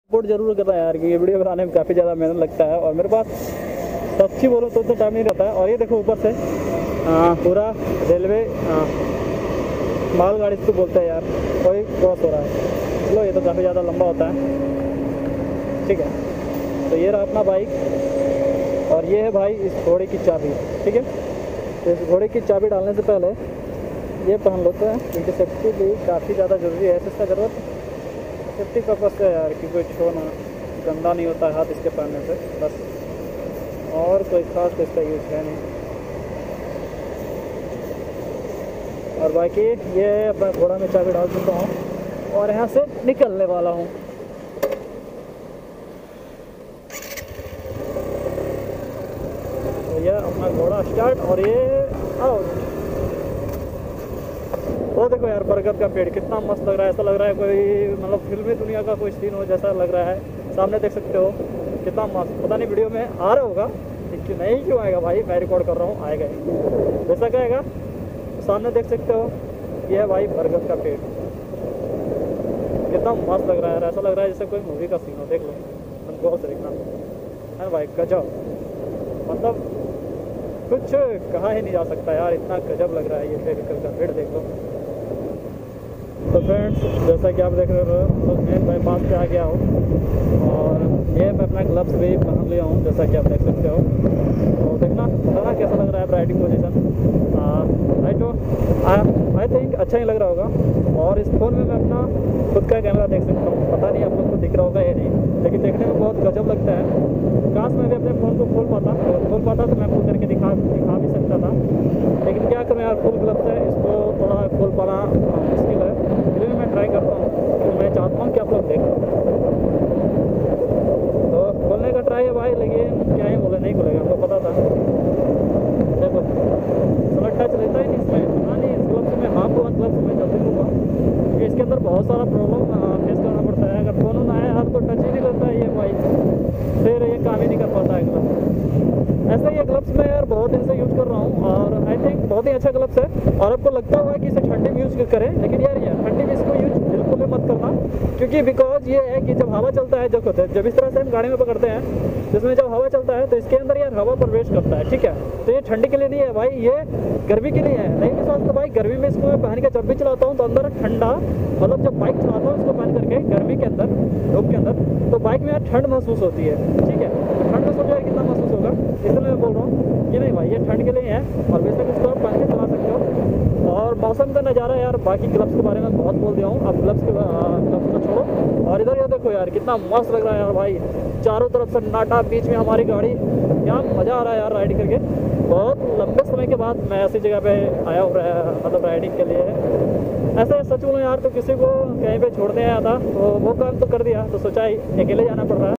Support जरूर करना यार, क्योंकि वीडियो बनाने में काफ़ी ज़्यादा मेहनत लगता है और मेरे पास सच्ची बोलो तो टाइम नहीं रहता है। और ये देखो ऊपर से पूरा रेलवे मालगाड़ी इसको बोलते हैं यार, कोई क्रॉस हो रहा है। चलो ये तो काफ़ी ज़्यादा लंबा होता है, ठीक है। तो ये रहा अपना बाइक और ये है भाई इस घोड़े की चाबी, ठीक है। तो इस घोड़े की चाबी डालने से पहले ये पहन लेते हैं, क्योंकि सेफ्टी भी काफ़ी ज़्यादा ज़रूरी है। इसका ज़रूरत सेफ्टी पर्पज़ से यार, कि कोई छो ना, गंदा नहीं होता है हाथ इसके पहनने से, बस। और कोई ख़ास तो इसका यूज़ है नहीं। और बाकी ये अपना घोड़ा में चाबी डाल चुका हूँ और यहाँ से निकलने वाला हूँ। तो यह अपना घोड़ा स्टार्ट और ये आउट। वो देखो यार बरगद का पेड़ कितना मस्त लग रहा है, ऐसा लग रहा है कोई मतलब फिल्मी दुनिया का कोई सीन हो जैसा लग रहा है। सामने देख सकते हो कितना मस्त, पता नहीं वीडियो में आ रहा होगा कि नहीं, क्यों आएगा भाई, मैं रिकॉर्ड कर रहा हूँ, आएगा ही जैसा कहेगा। सामने देख सकते हो ये है भाई बरगद का पेड़, कितना मस्त लग रहा है। ऐसा लग रहा है जैसे कोई मूवी का सीन हो, देख लो, तुम गौर से देखना है भाई, गजब। मतलब कुछ कहा ही नहीं जा सकता यार, इतना गजब लग रहा है ये बरगद का पेड़, देख लो। तो फ्रेंड्स जैसा कि आप देख रहे हो, तो मैं बाईपास पे आ गया हूँ और ये मैं अपना ग्लव्स भी पहन लिया हूँ, जैसा कि आप देख सकते हो। तो देखना बताना कैसा लग रहा है राइडिंग पोजीशन। आई थिंक अच्छा ही लग रहा होगा। और इस फ़ोन में मैं अपना खुद का कैमरा देख सकता हूँ, पता नहीं आप लोग को दिख रहा होगा या नहीं, लेकिन देखने में बहुत गजब लगता है। काश मैं भी अपने फ़ोन को खोल पाता तो मैं आपको करके दिखा भी सकता था, लेकिन क्या करूँ यार, फुल ग्लव्स है, इसको थोड़ा खोल पाना मुश्किल है। फिर मैं ट्राई करता हूँ, तो मैं चाहता हूँ कि आप लोग देखें। तो खोलने का ट्राई है भाई, लेकिन क्या ही बोले, नहीं खोलेगा, हमको पता था। देखो थोड़ा टच लेता ही नहीं इसमें, हाँ नहीं, इस ग्लव्स में हाँ को ग्लव्स में जल्दी लूँगा, क्योंकि इसके अंदर बहुत सारा प्रॉब्लम फेस करना पड़ता है। अगर फ़ोन आया हाथ तो टच ही नहीं करता है ये भाई, फिर ये काम ही नहीं कर पाता है ग्लव्स। ऐसा ये ग्लव्स मैं यार बहुत दिन से यूज़ कर रहा हूँ और आई थिंक बहुत ही अच्छा ग्लव्स है। और आपको लगता होगा कि इसे ठंडी में यूज़ करें, लेकिन यार ठंडी में इसको यूज बिल्कुल भी मत करना, क्योंकि बिकॉज ये है कि जब हवा चलता है, जब इस तरह से हम गाड़ी में पकड़ते हैं, जिसमें जब हवा चलता है तो इसके अंदर यार हवा प्रवेश करता है, ठीक है। तो ये ठंडी के लिए नहीं है भाई, ये गर्मी के लिए है। नहीं विश्वास तो भाई गर्मी में इसको मैं पहन के जब भी चलाता हूँ तो अंदर ठंडा, मतलब जब बाइक चलाता हूँ इसको पहन करके गर्मी के अंदर, धूप के अंदर, तो बाइक में यार ठंड महसूस होती है, ठीक है। तो ठंड महसूस होगा, कितना महसूस होगा, इसलिए मैं बोल रहा हूँ कि नहीं भाई ये ठंड के लिए है और बेशक इसको आप पहन के चला सकते हो। और मौसम का नज़ारा यार, बाकी ग्लव्स के बारे में बहुत बोल दिया हूँ, अब ग्लव्स को छोड़ो। और इधर ये देखो यार कितना मस्त लग रहा है यार भाई, चारों तरफ सन्नाटा, बीच में हमारी गाड़ी, क्या मज़ा आ रहा है यार राइड करके। बहुत लंबे समय के बाद मैं ऐसी जगह पे आया हूँ, मतलब राइडिंग के लिए। ऐसे सच बोलूँ यार, तो किसी को कहीं पे छोड़ने आया था तो वो काम तो कर दिया, तो सोचा ही अकेले जाना पड़ रहा है।